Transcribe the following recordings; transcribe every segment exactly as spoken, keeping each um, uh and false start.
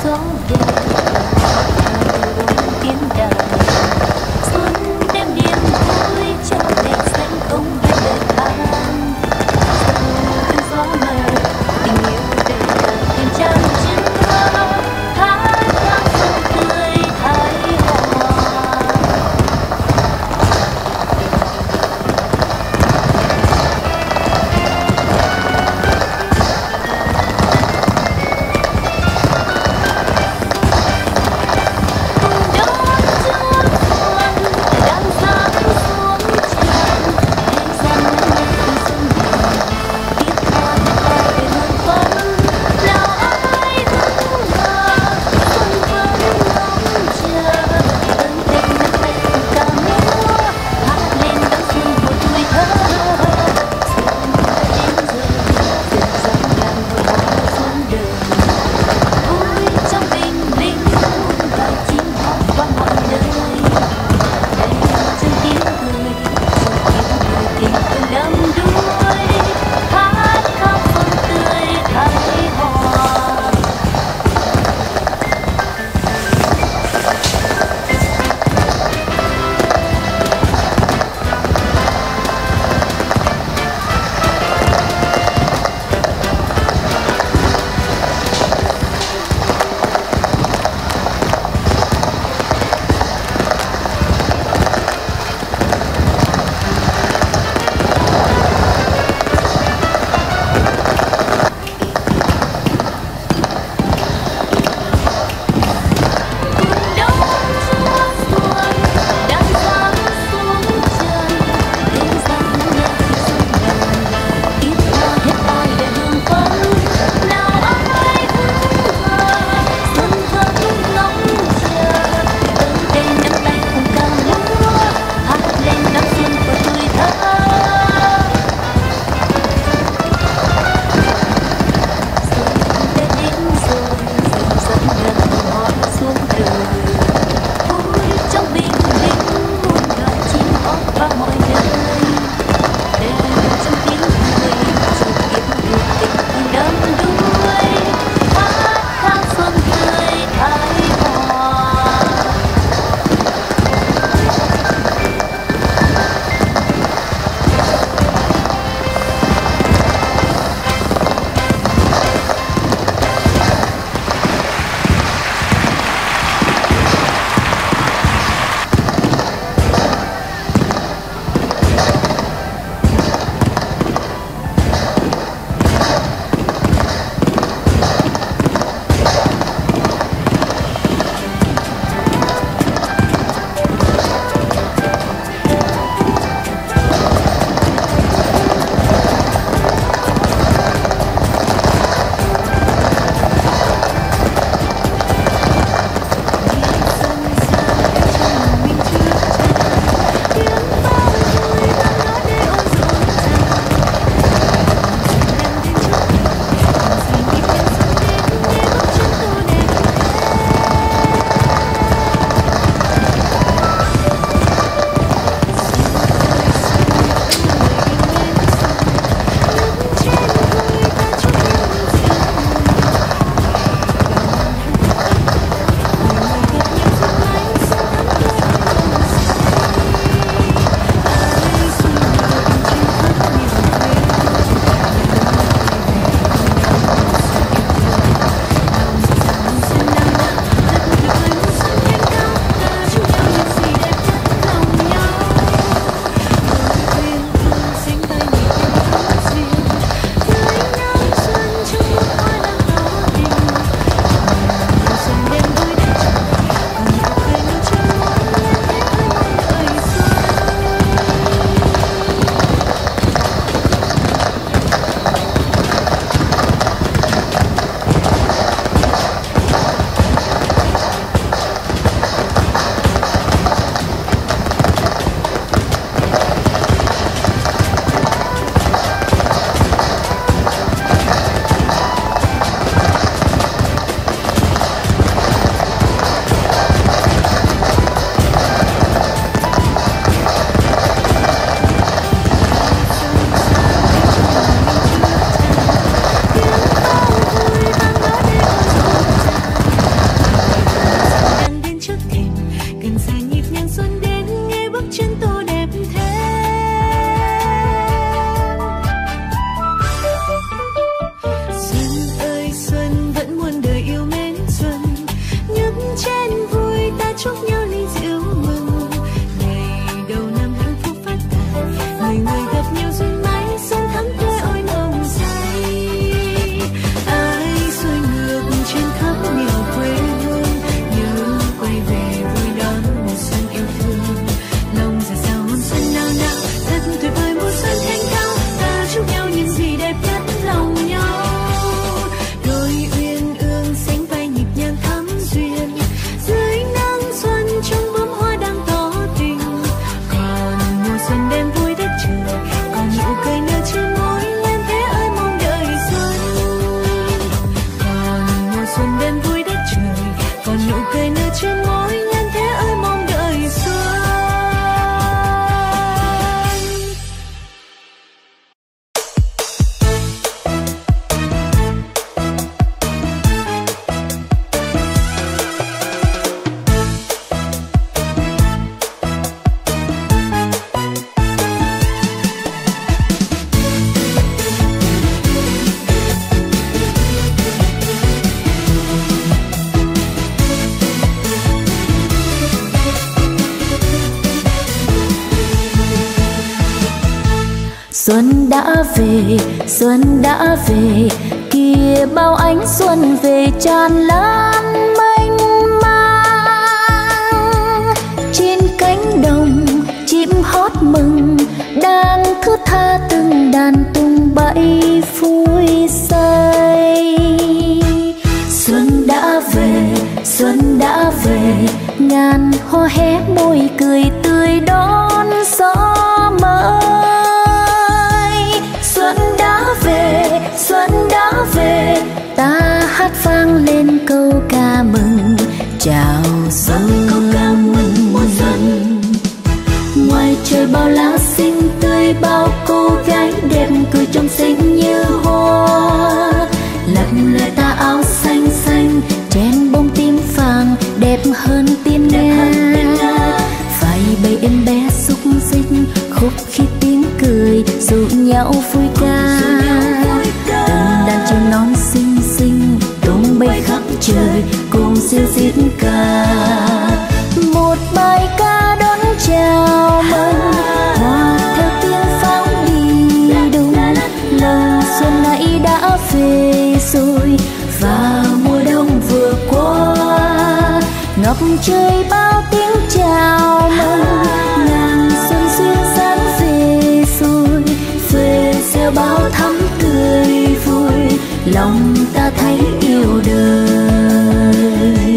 gió về buồn tiếng đàn xuân đêm niềm vui cho đèn xanh không hai lời than từ gió mờ tình yêu về thêm trang chữ hát vang xuân tươi thái hòa. Xuân đã về, xuân đã về, kìa bao ánh xuân về tràn lan mênh mang. Trên cánh đồng chim hót mừng, đang thướt tha từng đàn tung bay vui say. Xuân đã về, xuân đã về, ngàn hoa hé môi cười tươi đón gió mới. Xuân đã về, xuân đã về, ta hát vang lên câu ca mừng chào xuân. Câu ca mừng mùa xuân. Ngoài trời bao lá xinh tươi, bao cô gái đẹp cười trong xinh như hoa. Lặng lời ta áo xanh xanh, trên bông tím vàng đẹp hơn tiên nga. Phải bầy em bé xúc xích, khúc khi tiếng cười dụ nhau vui ca. Từng đàn chim non xinh xinh tung bay khắp trời cùng siêu rít ca. Một bài ca đón chào mừng, hòa theo tiếng pháo đi đùng. Lần xuân này đã về rồi và mùa đông vừa qua. Ngập trời bao tiếng chào mừng, ngàn xuân duyên dáng về rồi. Về gieo bao thắm tươi vui, lòng ta thấy yêu đời.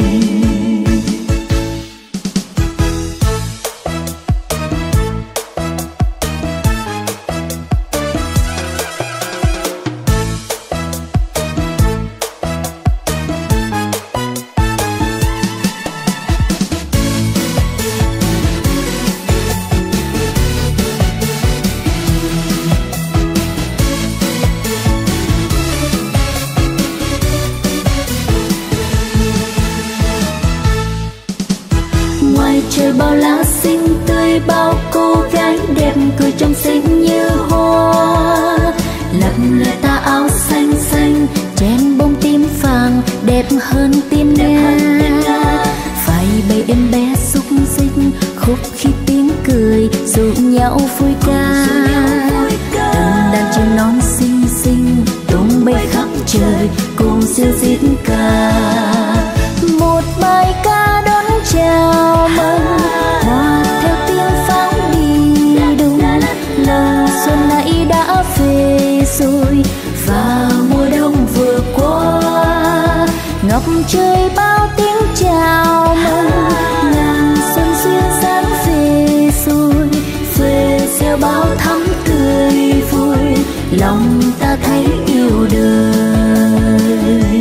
Trời bao lá xinh tươi, bao cô gái đẹp cười trong xinh như hoa. Lặng lời ta áo xanh xanh, trên bông tím vàng đẹp hơn tiên nga. Phải bầy em bé xúc xích, khúc khi tiếng cười dụ nhau vui ca. Từng đàn chim non xinh xinh tung bay khắp trời cùng siêu rít ca. Một bài ca đón chào mừng, hòa theo tiếng pháo đi đùng. Lần xuân này đã về rồi và mùa đông vừa qua. Ngập trời bao tiếng chào mừng, ngàn xuân duyên dáng về rồi. Về gieo bao thắm tươi vui, lòng ta thấy yêu đời.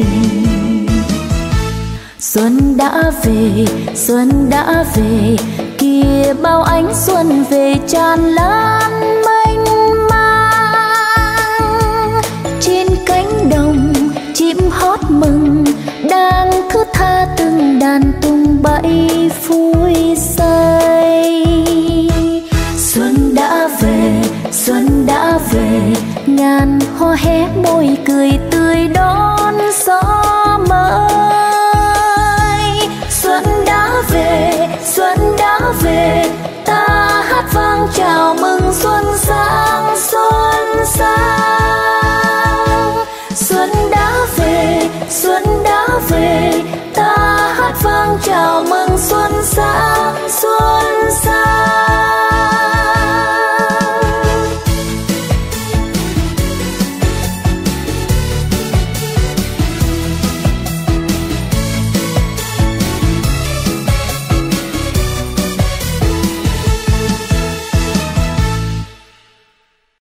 Xuân đã về, xuân đã về, kìa bao ánh xuân về tràn lan mênh mang. Trên cánh đồng chim hót mừng, đang thướt tha từng đàn tung bay vui say. Xuân đã về, xuân đã về, ngàn hoa hé môi cười tươi đón gió mới. Xuân đã về, xuân đã về, ta hát vang chào mừng xuân sang, xuân sang. Xuân đã về, xuân đã về, ta hát vang chào mừng xuân sang, xuân sang.